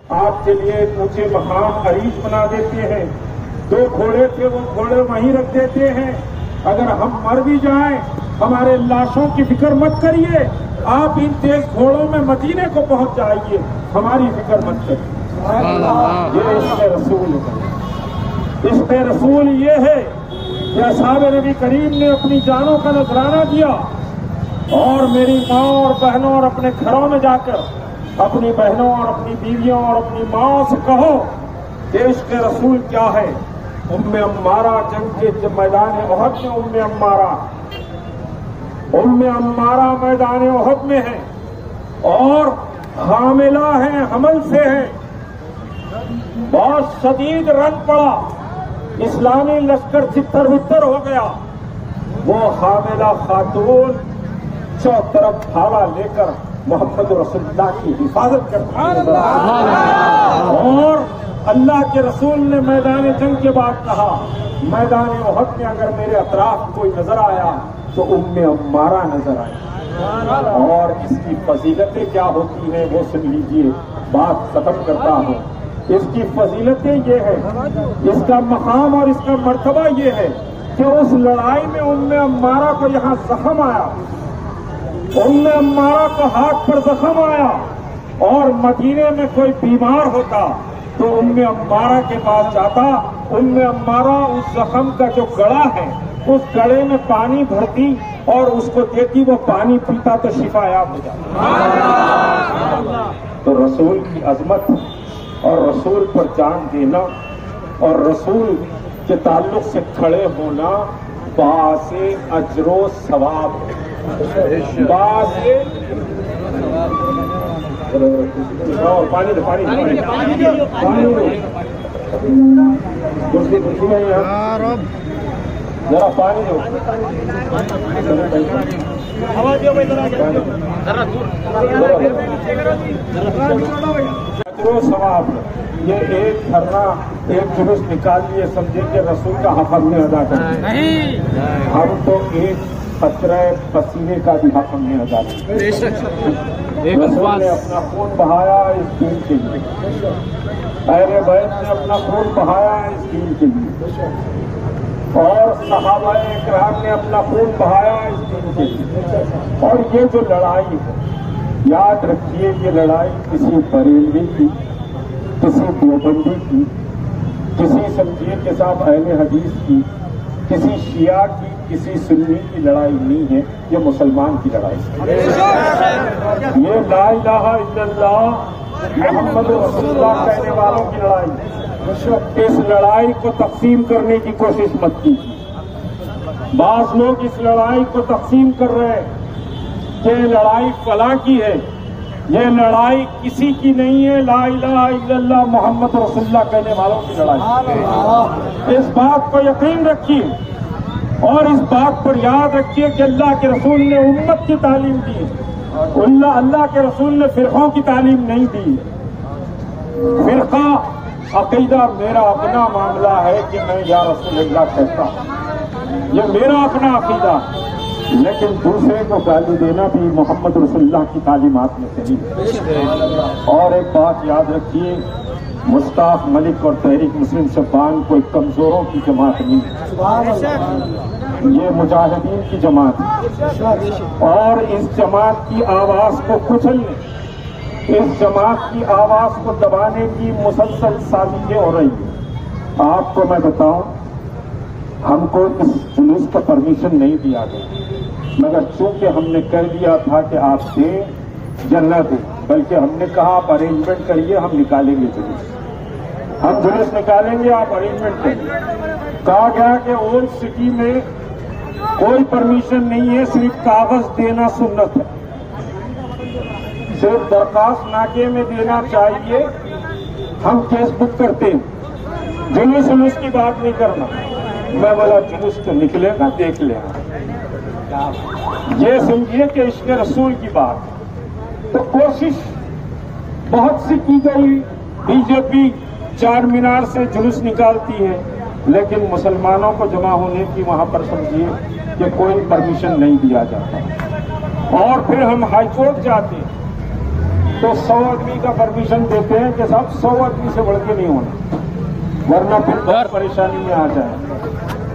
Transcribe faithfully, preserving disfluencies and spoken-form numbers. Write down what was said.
آپ کے لیے اونچے مقام عریش بنا دیتے ہیں. دو گھوڑے تھے وہ گھوڑے وہیں رکھ دیتے ہیں. اگر ہم مر بھی جائیں ہمارے لاشوں کی فکر مت کریے, آپ ان تیز گھوڑوں میں مدینے کو پہنچ جائیے, ہماری فکر مت کریے. یہ عشق رسول ہے. عشق رسول یہ ہے کہ اصحاب نبی کریم نے اپنی جانوں کا نذرانہ دیا, اور میری ماں اور بہنوں اور اپنے گھروں میں جا کر اپنی بہنوں اور اپنی بیویوں اور اپنی ماں سے کہو کہ عشق رسول کیا ہے. ام عمارہ جنگ کے میدان احد میں ام عمارہ ام عمارہ میدان احد میں ہے اور حاملہ ہیں, حمل سے ہیں. بہت شدید رنگ پڑا, اسلامی لشکر چھتر بتر ہو گیا. وہ حاملہ خاتون چوطرف بھالا لے کر محمد رسول اللہ کی حفاظت کرتی ہے. اور اللہ کے رسول نے میدان جنگ کے بعد کہا, میدان احد میں اگر میرے اطراف کوئی نظر آیا تو ام عمارہ نظر آئی. اور اس کی فضیلتیں کیا ہوتی ہیں وہ سن لیجیے, بات ختم کرتا ہوں. اس کی فضیلتیں یہ ہے, اس کا مقام اور اس کا مرتبہ یہ ہے کہ اس لڑائی میں ام عمارہ کو یہاں زخم آیا, ام عمارہ کو ہاتھ پر زخم آیا, اور مدینے میں کوئی بیمار ہوتا تو ام عمارہ کے پاس جاتا. ام عمارہ اس زخم کا جو گڑا ہے اس گڑے میں پانی بھرتی اور اس کو دیتی, وہ پانی پیتا تو شفا یاب ہو جاتا. تو رسول کی عظمت اور رسول پر جان دینا اور رسول کے تعلق سے کھڑے ہونا باعث اجر و ثواب, باعث پانی دو پانی ذرا پانی دو اجر و ثواب. یہ ایک دھرنا ایک جلوس نکال لیے سمجھے کہ رسول کا حق ہم نے ادا کر, ہم تو ایک قطرہ پسینے کا بھی حق ہم نے ادا کیا. رسول نے اپنا خون بہایا اس دین کے لیے, اہل بیت نے اپنا خون بہایا اس دین کے لیے, اور صحابہ اکرام نے اپنا خون بہایا اس دین کے لیے. اور یہ جو لڑائی ہے, یاد رکھیے یہ لڑائی کسی بریلوی کی, کسی دیوبندی کی, کسی سمجھیے کہ صاحب اہل حدیث کی, کسی شیعہ کی, کسی سنی کی لڑائی نہیں ہے, یہ مسلمان کی لڑائی ہے. یہ لا الہ الا اللہ محمد رسول اللہ کہنے والوں کی لڑائی ہے. اس لڑائی کو تقسیم کرنے کی کوشش مت کیجیے. بعض لوگ اس لڑائی کو تقسیم کر رہے ہیں کہ لڑائی فلاں کی ہے, یہ لڑائی کسی کی نہیں ہے, لا الہ الا اللہ محمد رسول اللہ کہنے والوں کی لڑائی ہے. اس بات کو یقین رکھیے اور اس بات پر یاد رکھیے کہ اللہ کے رسول نے امت کی تعلیم دی, اللہ اللہ کے رسول نے فرقوں کی تعلیم نہیں دی. فرقہ عقیدہ میرا اپنا معاملہ ہے کہ میں یا رسول اللہ کہتا ہوں, یہ میرا اپنا عقیدہ, لیکن دوسرے کو گالی دینا بھی محمد رسول اللہ کی تعلیمات میں سے نہیں. اور ایک بات یاد رکھیے, مشتاق ملک اور تحریک مسلم شبان کوئی کمزوروں کی جماعت نہیں ہے, یہ مجاہدین کی جماعت ہے. اور اس جماعت کی آواز کو کچلنے, اس جماعت کی آواز کو دبانے کی مسلسل سازشیں ہو رہی ہیں. آپ کو میں بتاؤں, ہم کو اس جلوس کا پرمیشن نہیں دیا گیا, مگر چونکہ ہم نے کہہ دیا تھا کہ آپ دیں یا نہ دیں, بلکہ ہم نے کہا آپ ارینجمنٹ کریے, ہم نکالیں گے جلوس, ہم جلوس نکالیں گے, آپ ارینجمنٹ کریے. کہا گیا کہ اولڈ سٹی میں کوئی پرمیشن نہیں ہے, صرف کاغذ دینا سنت ہے, صرف درخواست ناکے میں دینا چاہیے, ہم کیس بک کرتے ہیں, جلوس جلوس کی بات نہیں کرنا. میں بولا جلوس تو نکلے گا, دیکھ لیں. یہ سمجھیے کہ عشق رسول کی بات. تو کوشش بہت سی کی گئی, بی جے پی چار مینار سے جلوس نکالتی ہے, لیکن مسلمانوں کو جمع ہونے کی وہاں پر سمجھیے کہ کوئی پرمیشن نہیں دیا جاتا. اور پھر ہم ہائی کورٹ جاتے ہیں, تو سو آدمی کا پرمیشن دیتے ہیں کہ صاحب سو آدمی سے بڑھ کے نہیں ہونا ورنہ پھر بہت پریشانی میں آ جائے.